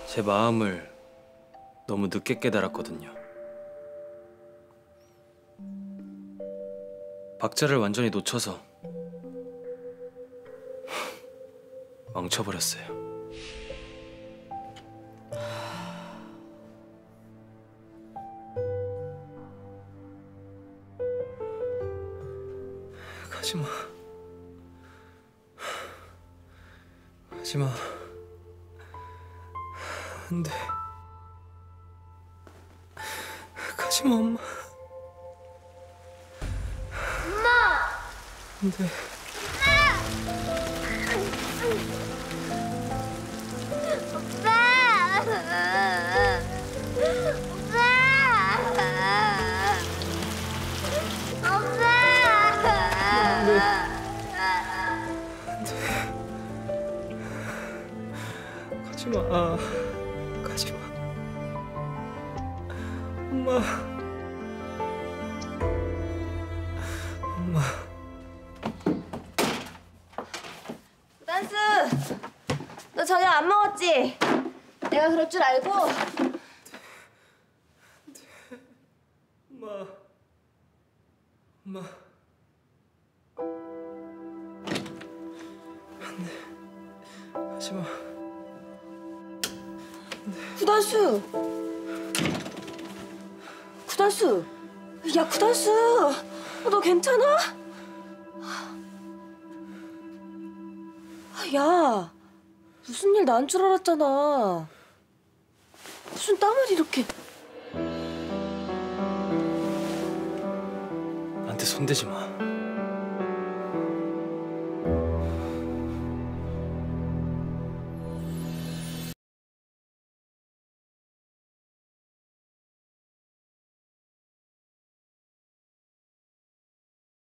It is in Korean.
제 마음을 너무 늦게 깨달았거든요. 박자를 완전히 놓쳐서 망쳐버렸어요. 가지마. 가지마. 안 돼. 가지마, 엄마. 엄마! 안 돼. 가지마. 가지마. 엄마. 엄마. 댄스! 너 저녁 안 먹었지? 내가 그럴 줄 알고. 엄마. 엄마. 안 돼. 가지마. 구단수! 구단수! 야, 구단수! 너 괜찮아? 야, 무슨 일 난 줄 알았잖아. 무슨 땀을 이렇게... 나한테 손대지 마.